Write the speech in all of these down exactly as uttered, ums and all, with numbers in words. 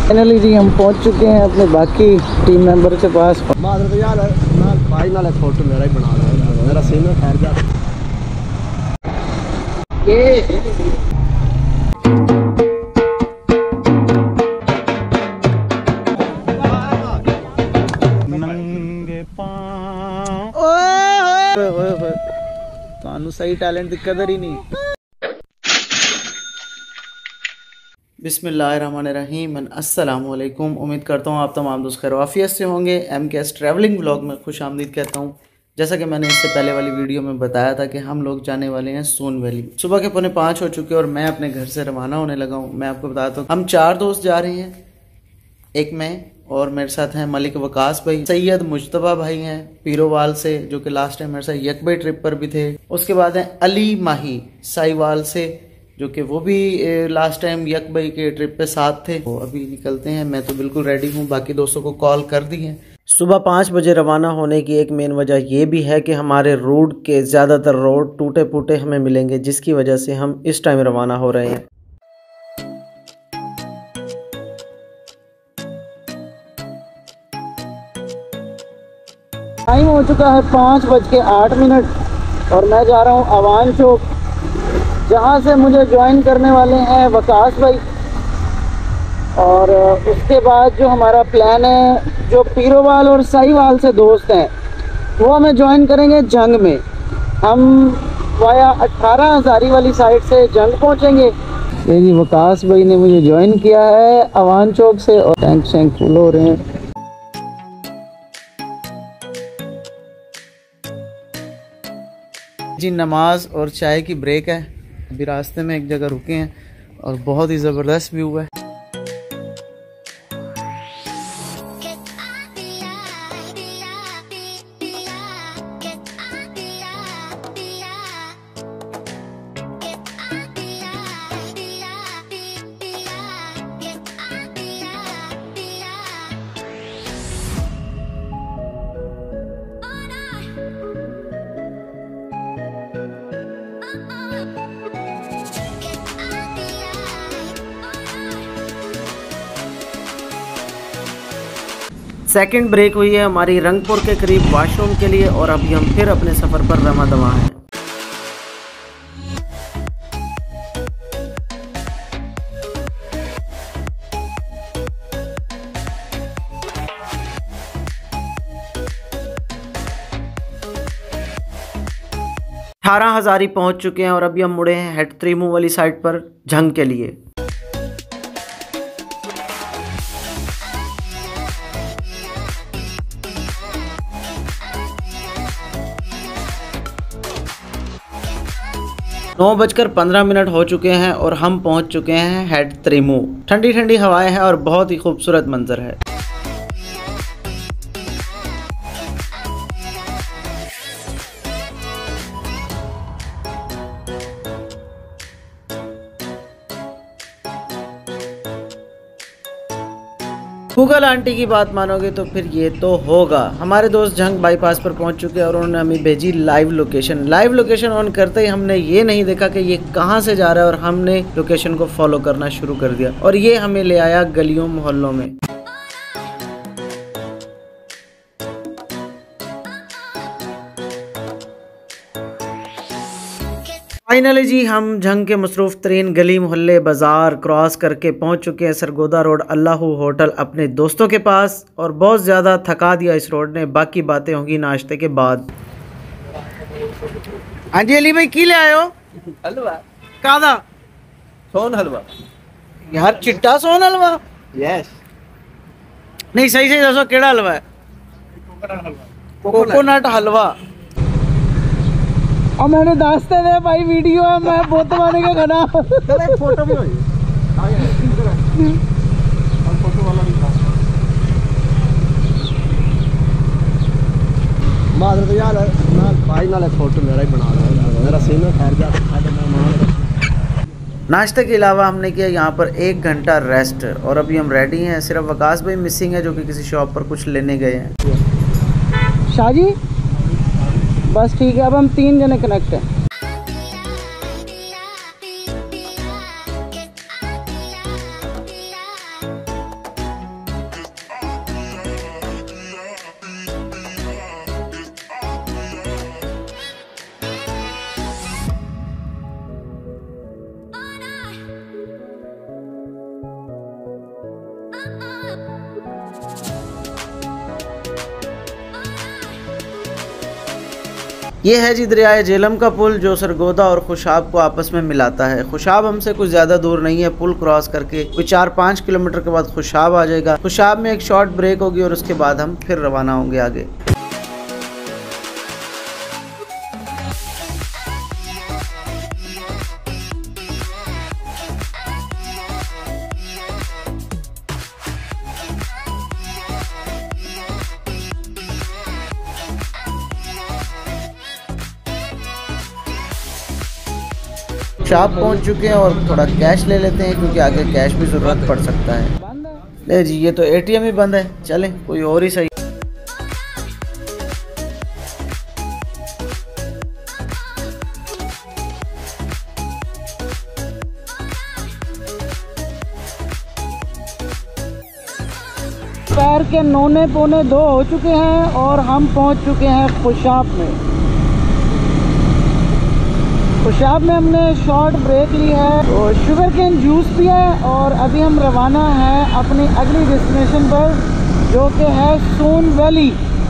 Finally जी हम पहुंच चुके हैं अपने बाकी टीम मेंबर के पास। यार भाई नाल फोटो मेरा ही बना रहा है, मेरा सीन ठहर जा। नंगे पाँव ओए ओए ओए तानू सही टैलेंट दी कदर ही नहीं। बिस्मिल्लाहिर्रहमानिर्रहीम, अस्सलामु अलैकुम। उम्मीद करता हूँ आप तमाम दोस्त खैर वाफियत से होंगे। M K S travelling vlog में खुश आमदीद कहता हूँ। जैसा कि मैंने इससे पहले वाली वीडियो में बताया था कि हम लोग जाने वाले हैं सोन वैली। सुबह के पौने पाँच हो चुके और मैं अपने घर से रवाना होने लगा हूँ। मैं आपको बताता हूँ हम चार दोस्त जा रहे हैं, एक मैं और मेरे साथ हैं मलिक वकास भाई, सैयद मुजतबा भाई हैं पीरोवाल से, जो कि लास्ट टाइम मेरे साथ यकबे ट्रिप पर भी थे। उसके बाद हैं अली माही साहिवाल से, जो कि वो भी लास्ट टाइम यकबई के ट्रिप पे साथ थे। वो अभी निकलते हैं, मैं तो बिल्कुल रेडी हूँ, बाकी दोस्तों को कॉल कर दी है। सुबह पाँच बजे रवाना होने की एक मेन वजह ये भी है कि हमारे रूट के ज़्यादातर रोड टूटे फूटे हमें मिलेंगे, जिसकी वजह से हम इस टाइम रवाना हो रहे हैं। टाइम हो चुका है पाँच बज के आठ मिनट और मैं जा रहा हूँ अवान चौक, जहाँ से मुझे ज्वाइन करने वाले हैं वकास भाई। और उसके बाद जो हमारा प्लान है, जो पीरोवाल और साहिवाल से दोस्त हैं वो हमें ज्वाइन करेंगे जंग में। हम वाया अट्ठारह हज़ारी वाली साइड से जंग पहुँचेंगे। ये जी वकास भाई ने मुझे ज्वाइन किया है अवान चौक से और टैंक शैंक फुल हो रहे हैं। जी नमाज और चाय की ब्रेक है। अभी रास्ते में एक जगह रुके हैं और बहुत ही ज़बरदस्त व्यू है। सेकंड ब्रेक हुई है हमारी रंगपुर के करीब वॉशरूम के लिए और अभी हम फिर अपने सफ़र पर रवा दवा हैं। अठारह हज़ारी पहुंच चुके हैं और अभी हम मुड़े हैं हेड त्रीमू वाली साइड पर जंग के लिए। नौ बजकर पंद्रह मिनट हो चुके हैं और हम पहुंच चुके हैं हेड त्रीमू। ठंडी ठंडी हवाएं हैं और बहुत ही खूबसूरत मंजर है। गूगल आंटी की बात मानोगे तो फिर ये तो होगा। हमारे दोस्त जंग बाईपास पर पहुंच चुके हैं और उन्होंने हमें भेजी live location. Live location on करते ही हमने ये नहीं देखा कि ये कहां से जा रहा है और हमने लोकेशन को फॉलो करना शुरू कर दिया और ये हमें ले आया गलियों मोहल्लों में। फाइनली जी हम जंग के मसरूफ़ तरीन गली मोहल्ले बाज़ार क्रॉस करके पहुंच चुके हैं सरगोदा रोड अल्लाहू होटल अपने दोस्तों के पास। और बहुत ज़्यादा थका दिया इस रोड ने, बाकी बातें होंगी नाश्ते के बाद। हाँ जी अली भाई की ले आयो? हलवा कादा सोन हलवा यार, चिट्टा सोन हलवा? यस। नहीं सही सही दसो केड़ा हलवा है? कोकोनट हलवा। और मैंने दास्ते दे भाई वीडियो है, मैं बहुत माने का खाना। चलो फोटो भी होई आ गया और फोटो वाला भी था। मादर यार ना भाई नाल फोटो मेरा ही बना रहा है, मेरा सीन ठहर जा। मैं मान नाश्ते के अलावा हमने किया यहाँ पर एक घंटा रेस्ट और अभी हम रेडी हैं। सिर्फ वकास भाई मिसिंग है, जो कि किसी शॉप पर कुछ लेने गए हैं। शाहजी बस ठीक है, अब हम तीन जने कनेक्ट हैं। ये है जी दरियाए झेलम का पुल जो सरगोदा और खुशाब को आपस में मिलाता है। खुशाब हमसे कुछ ज़्यादा दूर नहीं है, पुल क्रॉस करके कोई चार पाँच किलोमीटर के बाद खुशाब आ जाएगा। खुशाब में एक शॉर्ट ब्रेक होगी और उसके बाद हम फिर रवाना होंगे आगे। शॉप पहुंच चुके हैं और थोड़ा कैश ले लेते हैं क्योंकि आगे कैश भी ज़रूरत पड़ सकता है। ले जी ये तो एटीएम ही बंद है, चलें कोई और ही सही। पैर के नौने पौने दो हो चुके हैं और हम पहुंच चुके हैं खुशाब में। खुशाब में हमने शॉर्ट ब्रेक ली है और शुगर केन जूस पिया है और अभी हम रवाना हैं अपनी अगली डेस्टिनेशन पर जो कि है सोन वैली।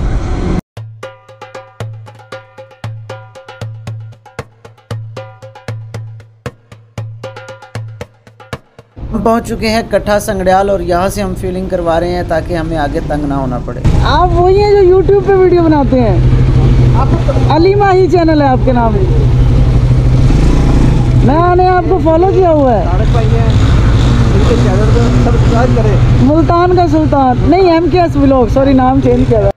हम पहुंच चुके हैं कट्ठा संगड़ियाल और यहाँ से हम फीलिंग करवा रहे हैं ताकि हमें आगे तंग ना होना पड़े। आप वही हैं जो यूट्यूब पे वीडियो बनाते हैं? आप अली माही चैनल है आपके नाम? मैंने आपको फॉलो किया हुआ है। मुल्तान का सुल्तान नहीं, M K S vlog, sorry नाम चेंज किया।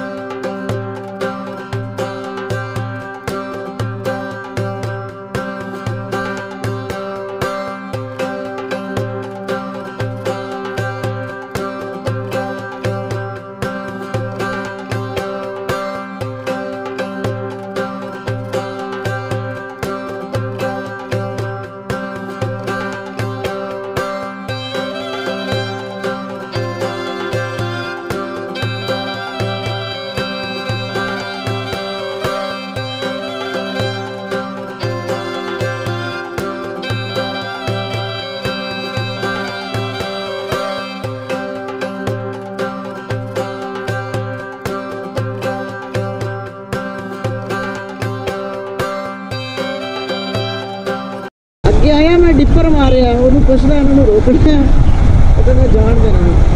आया मैं डिपर मारे हैं उन्होंने पुछना उन्होंने रोकना है तो मैं जान देना।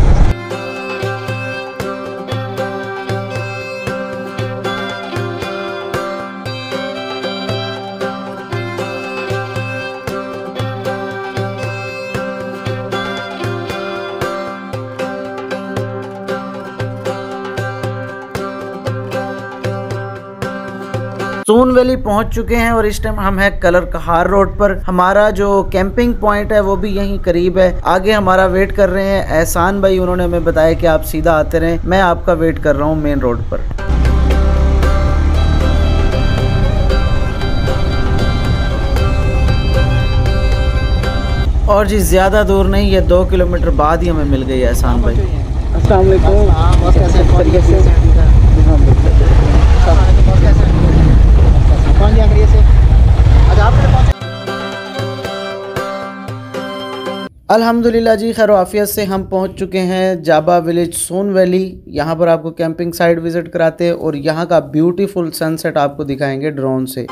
सोन वैली पहुंच चुके हैं और इस टाइम हम हैं कलर कहार रोड पर। हमारा जो कैंपिंग पॉइंट है वो भी यहीं करीब है। आगे हमारा वेट कर रहे हैं एहसान भाई, उन्होंने हमें बताया कि आप सीधा आते रहें, मैं आपका वेट कर रहा हूं मेन रोड पर। और जी ज़्यादा दूर नहीं, ये दो किलोमीटर बाद ही हमें मिल गई है एहसान भाई। अस्सलाम अल्हम्दुलिल्लाह जी खैर आफियत से हम पहुंच चुके हैं जाबा विलेज सोन वैली। यहाँ पर आपको कैंपिंग साइट विज़िट कराते हैं और यहाँ का ब्यूटीफुल सनसेट आपको दिखाएंगे ड्रोन से।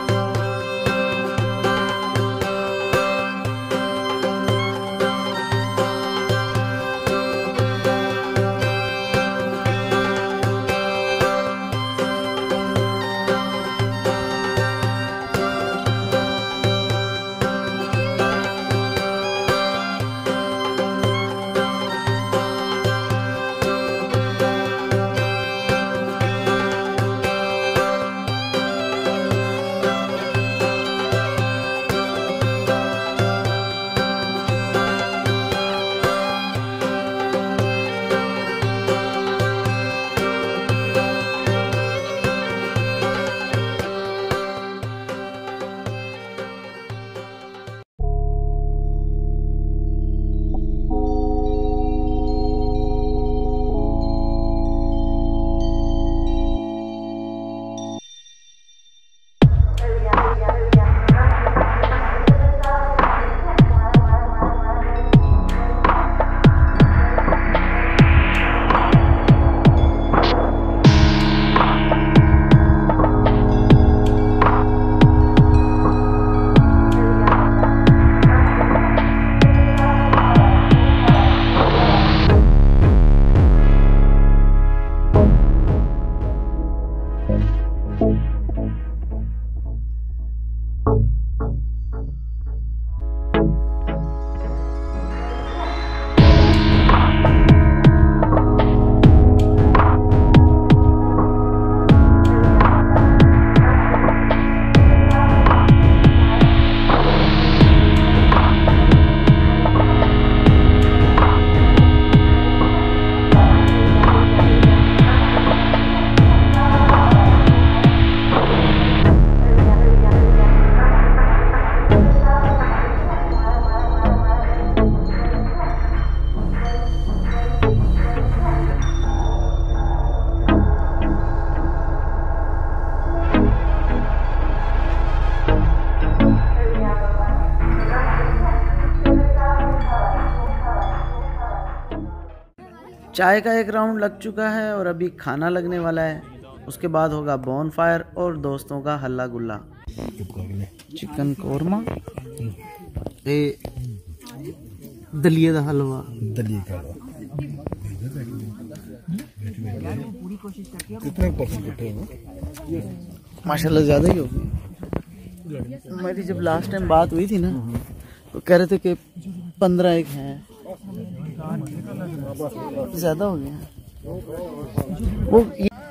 चाय का एक राउंड लग चुका है और अभी खाना लगने वाला है। उसके बाद होगा बॉन फायर और दोस्तों का हल्ला गुल्ला। चिकन कोरमा, ए दलिए दा हलवा, दलिए का कितने परसेंट कटे हो? माशाल्लाह ज़्यादा ही होगी। मेरी जब लास्ट टाइम बात हुई थी ना तो कह रहे थे कि पंद्रह एक हैं, ज़्यादा हो गया वो।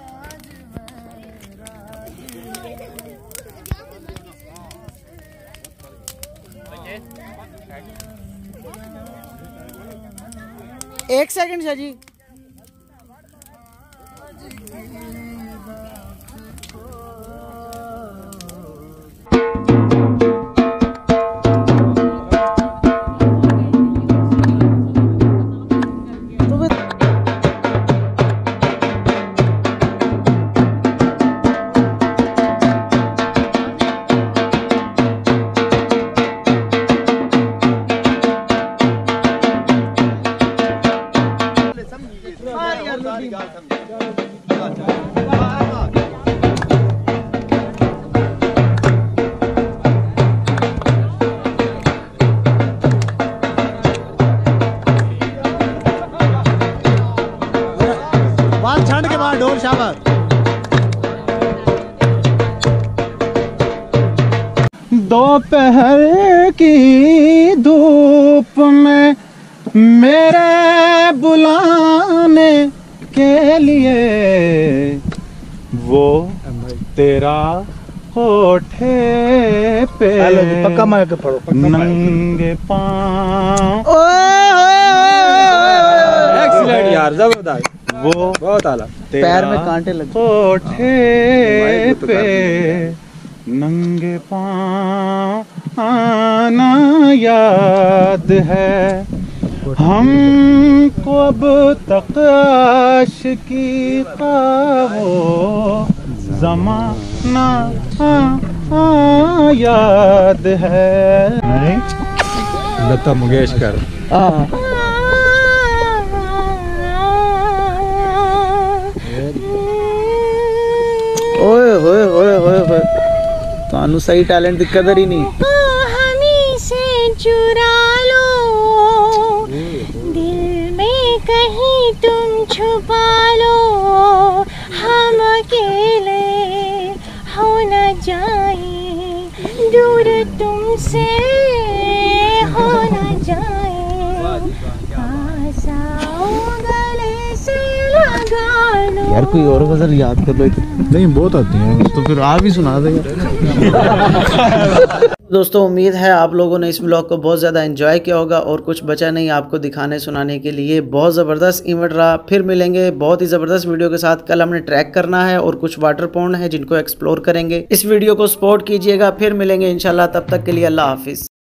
एक सेकंड शाह जी। ठंड के बाद ढोल शाबाश। दोपहर की धूप में मेरे बुलाने के लिए वो तेरा होठे पे पक्का मार के पढ़ो, नंगे पाँव। एक्सीलेंट यार, जबरदस्त, वो बहुत आला। पैर में कांटे लगे। होठे पे नंगे पाँव आना याद है हमको अब तक आशिकी का वो ज़माना आ, आ, याद है। लता मंगेशकर। ओए होए होए होए होए, तानू सही टैलेंट दी कदर ही नहीं। हमी से चुरा लो, दिल में कहीं तुम छुपा लो, हम अकेले हो न जाए, दूर तुमसे हो न जाए, पास आओ गले से लगा लो। यार कोई और गजल याद कर लो। नहीं बहुत आती हैं, तो फिर आप ही सुना दे। दोस्तों उम्मीद है आप लोगों ने इस ब्लॉग को बहुत ज़्यादा एंजॉय किया होगा और कुछ बचा नहीं आपको दिखाने सुनाने के लिए। बहुत ज़बरदस्त इवेंट रहा। फिर मिलेंगे बहुत ही ज़बरदस्त वीडियो के साथ। कल हमने ट्रैक करना है और कुछ वाटर पॉन्ड है जिनको एक्सप्लोर करेंगे। इस वीडियो को सपोर्ट कीजिएगा। फिर मिलेंगे इंशाल्लाह, तब तक के लिए अल्लाह हाफिज़।